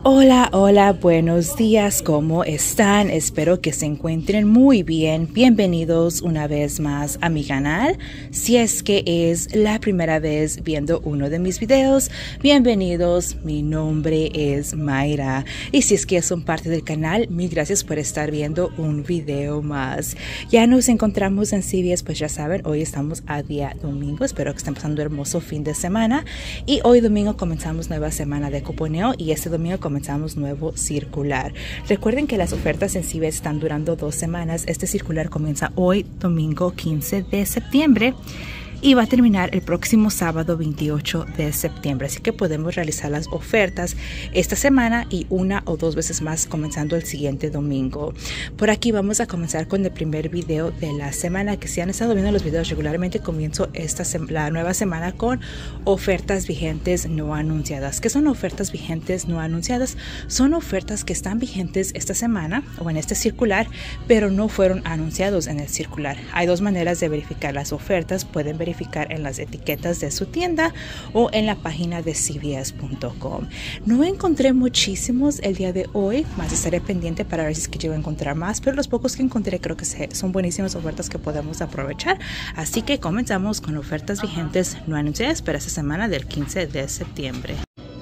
Hola, hola, buenos días, ¿cómo están? Espero que se encuentren muy bien. Bienvenidos una vez más a mi canal. Si es que es la primera vez viendo uno de mis videos, bienvenidos. Mi nombre es Mayra. Y si es que son parte del canal, mil gracias por estar viendo un video más. Ya nos encontramos en CVS, pues ya saben, hoy estamos a día domingo. Espero que estén pasando un hermoso fin de semana. Y hoy domingo comenzamos nueva semana de cuponeo y este domingo comenzamos nuevo circular. Recuerden que las ofertas en CVS están durando 2 semanas. Este circular comienza hoy, domingo 15 de septiembre. Y va a terminar el próximo sábado 28 de septiembre. Así que podemos realizar las ofertas esta semana y 1 o 2 veces más comenzando el siguiente domingo. Por aquí vamos a comenzar con el primer video de la semana. Que si han estado viendo los videos regularmente, comienzo la nueva semana con ofertas vigentes no anunciadas. ¿Qué son ofertas vigentes no anunciadas? Son ofertas que están vigentes esta semana o en este circular, pero no fueron anunciados en el circular. Hay 2 maneras de verificar las ofertas. Pueden verificar en las etiquetas de su tienda o en la página de cvs.com. No encontré muchísimos el día de hoy, más estaré pendiente para ver si es que llego a encontrar más, pero los pocos que encontré creo que son buenísimas ofertas que podemos aprovechar. Así que comenzamos con ofertas vigentes no anunciadas para esta semana del 15 de septiembre.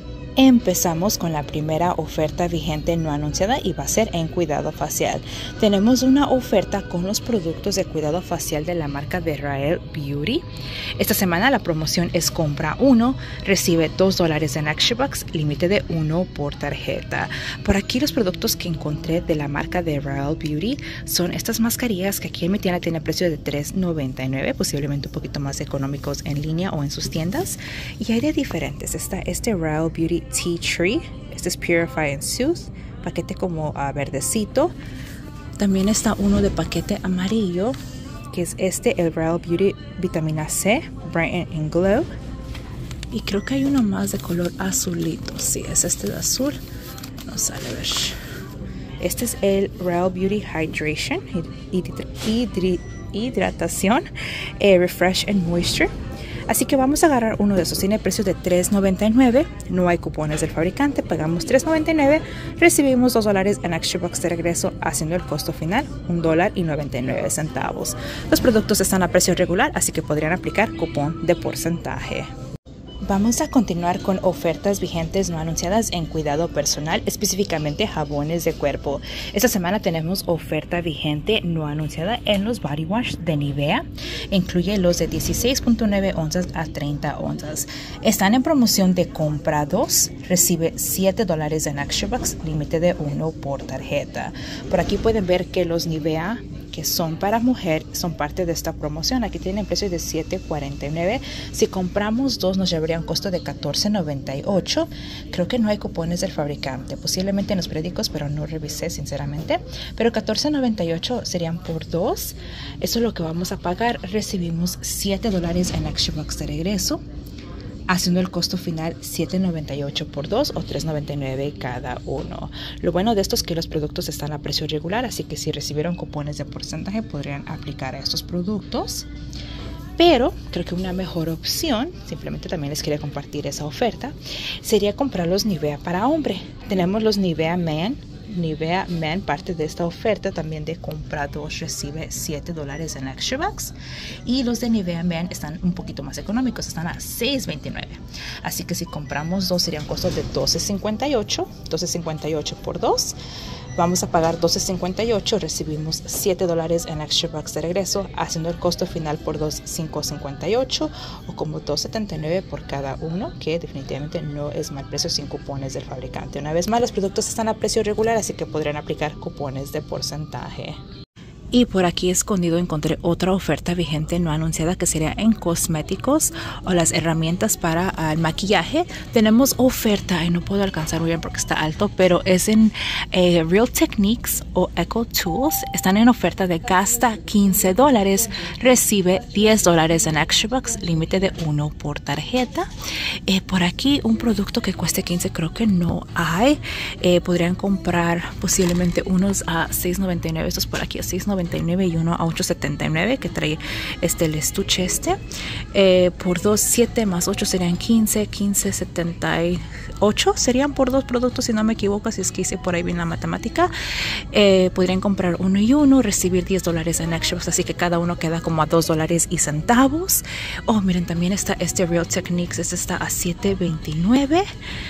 Empezamos con la primera oferta vigente no anunciada y va a ser en cuidado facial. Tenemos una oferta con los productos de cuidado facial de la marca de Rare Beauty. Esta semana la promoción es compra 1, recibe $2 en ActualBucks, límite de 1 por tarjeta. Por aquí los productos que encontré de la marca de Rare Beauty son estas mascarillas que aquí en mi tienda tiene precio de $3.99, posiblemente un poquito más económicos en línea o en sus tiendas. Y hay de diferentes. Está este Rare Beauty Tea Tree, este es Purify and Soothe, paquete como verdecito. También está uno de paquete amarillo, que es el Rare Beauty Vitamina C, Brighten and Glow. Y creo que hay uno más de color azulito, sí, es este de azul, no sale a ver. Este es el Rare Beauty Hydration, hidratación, Refresh and Moisture. Así que vamos a agarrar uno de esos. Tiene precio de $3.99. No hay cupones del fabricante. Pagamos $3.99. Recibimos $2 en ActualBucks de regreso, haciendo el costo final $1.99. Los productos están a precio regular, así que podrían aplicar cupón de porcentaje. Vamos a continuar con ofertas vigentes no anunciadas en cuidado personal, específicamente jabones de cuerpo. Esta semana tenemos oferta vigente no anunciada en los body wash de Nivea. Incluye los de 16.9 onzas a 30 onzas. Están en promoción de compra 2, recibe $7 en ActualBucks, límite de 1 por tarjeta. Por aquí pueden ver que los Nivea que son para mujer son parte de esta promoción. Aquí tienen precio de $7.49. Si compramos 2 nos llevaría un costo de $14.98. Creo que no hay cupones del fabricante, posiblemente en los periódicos, pero no revisé sinceramente. Pero $14.98 serían por 2. Eso es lo que vamos a pagar. Recibimos $7 en ActualBucks de regreso, haciendo el costo final $7.98 por 2 o $3.99 cada uno. Lo bueno de esto es que los productos están a precio regular, así que si recibieron cupones de porcentaje podrían aplicar a estos productos. Pero creo que una mejor opción, simplemente también les quería compartir esa oferta, sería comprar los Nivea para hombre. Tenemos los Nivea Men. Nivea Men, parte de esta oferta también de compra 2, recibe $7 en ActualBucks. Y los de Nivea Men están un poquito más económicos, están a $6.29. Así que si compramos 2 serían costos de $12.58 por 2. Vamos a pagar $12.58, recibimos $7 en ActualBucks de regreso, haciendo el costo final por 2 $5.58 o como $2.79 por cada uno, que definitivamente no es mal precio sin cupones del fabricante. Una vez más, los productos están a precio regular, así que podrían aplicar cupones de porcentaje. Y por aquí escondido encontré otra oferta vigente no anunciada que sería en cosméticos o las herramientas para el maquillaje. Tenemos oferta y no puedo alcanzar muy bien porque está alto, pero es en Real Techniques o Eco Tools. Están en oferta de gasta $15, recibe $10 en ActualBucks, límite de 1 por tarjeta. Por aquí un producto que cueste $15 creo que no hay. Podrían comprar posiblemente unos a $6.99. Estos por aquí a $6.99. $7.99 y uno a $8.79 que trae el estuche por 2, 7 más 8 serían 15, 15.78 serían por 2 productos, si no me equivoco, si es que hice por ahí bien la matemática. Podrían comprar uno y uno, recibir $10 en extras, así que cada uno queda como a $2 y centavos. Oh, miren, también está Real Techniques, está a $7.29.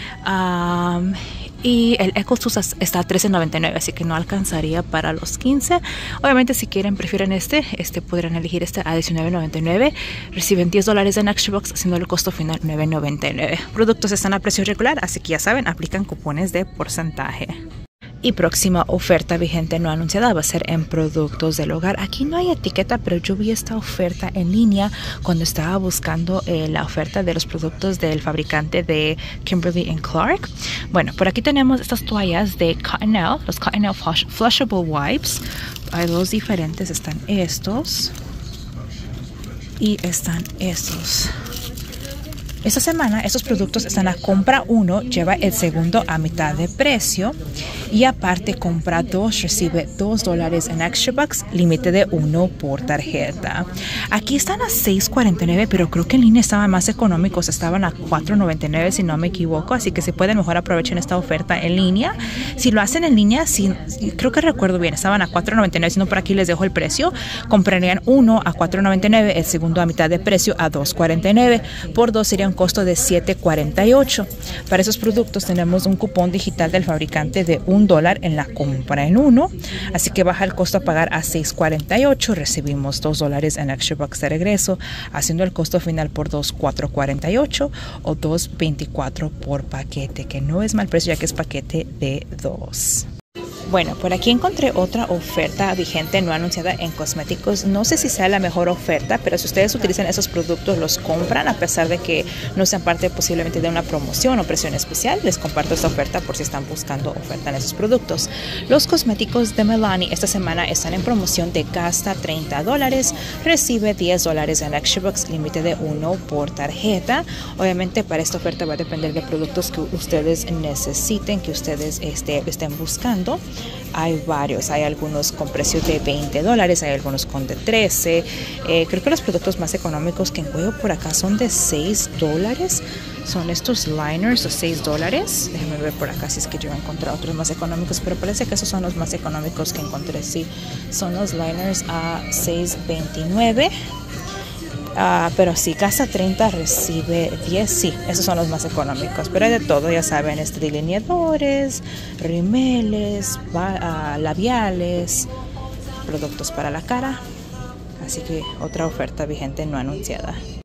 Y el EcoSus está a $13.99, así que no alcanzaría para los 15. Obviamente, si prefieren podrán elegir a $19.99. Reciben $10 en Extra Box, haciendo el costo final $9.99. Productos están a precio regular, así que ya saben, aplican cupones de porcentaje. Y próxima oferta vigente no anunciada va a ser en productos del hogar. Aquí no hay etiqueta, pero yo vi esta oferta en línea cuando estaba buscando la oferta de los productos del fabricante de Kimberly & Clark. Bueno, por aquí tenemos estas toallas de Cottonelle, los Cottonelle Flushable Wipes. Hay dos diferentes, están estos y están estos. Esta semana estos productos están a compra uno, lleva el segundo a mitad de precio, y aparte compra dos, recibe $2 en Extra Bucks, límite de 1 por tarjeta. Aquí están a $6.49, pero creo que en línea estaban más económicos, estaban a $4.99 si no me equivoco, así que si pueden mejor aprovechen esta oferta en línea. Si lo hacen en línea, creo que recuerdo bien, estaban a $4.99, si no por aquí les dejo el precio, comprarían uno a $4.99, el segundo a mitad de precio a $2.49, por dos sería un costo de $7.48. Para esos productos tenemos un cupón digital del fabricante de $1 en la compra en uno, así que baja el costo a pagar a $6.48. Recibimos $2 en Extra Bucks de regreso, haciendo el costo final por $4.48 o $2.24 por paquete, que no es mal precio ya que es paquete de 2. Bueno, por aquí encontré otra oferta vigente no anunciada en cosméticos. No sé si sea la mejor oferta, pero si ustedes utilizan esos productos, los compran a pesar de que no sean parte posiblemente de una promoción o presión especial. Les comparto esta oferta por si están buscando oferta en esos productos. Los cosméticos de Milani esta semana están en promoción de gasta $30, recibe $10 en Extra Bucks, límite de 1 por tarjeta. Obviamente para esta oferta va a depender de productos que ustedes necesiten, que ustedes estén buscando. Hay varios, hay algunos con precios de $20, hay algunos con de 13. Creo que los productos más económicos que encuentro por acá son de $6. Son estos liners de $6. Déjenme ver por acá si es que yo he encontrado otros más económicos, pero parece que esos son los más económicos que encontré. Sí, son los liners a $6.29. Pero si gasta 30 recibe 10, sí, esos son los más económicos, pero hay de todo, ya saben, delineadores, rimeles, labiales, productos para la cara, así que otra oferta vigente no anunciada.